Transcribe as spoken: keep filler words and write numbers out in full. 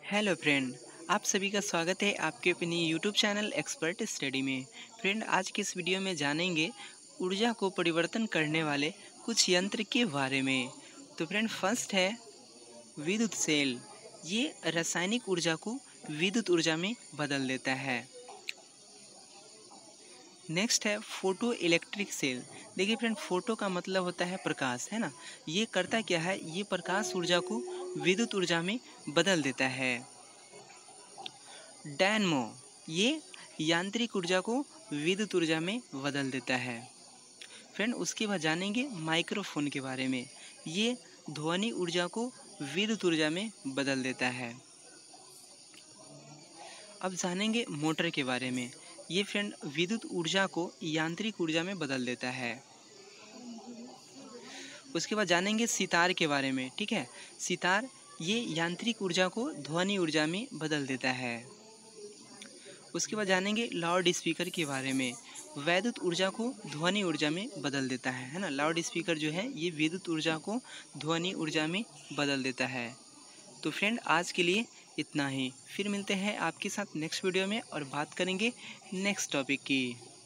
Hello friend. आप सभी का स्वागत है आपके अपनी यूट्यूब चैनल एक्सपर्ट स्टडी में। फ्रेंड, आज के इस वीडियो में जानेंगे ऊर्जा को परिवर्तन करने वाले कुछ यंत्र के बारे में। तो फ्रेंड, फर्स्ट है विद्युत सेल। ये रासायनिक ऊर्जा को विद्युत ऊर्जा में बदल देता है। नेक्स्ट है फोटो इलेक्ट्रिक सेल। देखिए फ्रेंड, फोटो का मतलब होता है प्रकाश, है ना। ये करता क्या है, ये प्रकाश ऊर्जा को विद्युत ऊर्जा में बदल देता है। डायनमो, ये यांत्रिक ऊर्जा को विद्युत ऊर्जा में बदल देता है। फ्रेंड, उसके बाद जानेंगे माइक्रोफोन के बारे में। ये ध्वनि ऊर्जा को विद्युत ऊर्जा में बदल देता है। अब जानेंगे मोटर के बारे में। ये फ्रेंड विद्युत ऊर्जा को यांत्रिक ऊर्जा में बदल देता है। उसके बाद जानेंगे सितार के बारे में। ठीक है, सितार ये यांत्रिक ऊर्जा को ध्वनि ऊर्जा में बदल देता है। उसके बाद जानेंगे लाउड स्पीकर के बारे में। वैद्युत ऊर्जा को ध्वनि ऊर्जा में बदल देता है है ना। लाउड स्पीकर जो है ये विद्युत ऊर्जा को ध्वनि ऊर्जा में बदल देता है। तो फ्रेंड, आज के लिए इतना ही। फिर मिलते हैं आपके साथ नेक्स्ट वीडियो में और बात करेंगे नेक्स्ट टॉपिक की।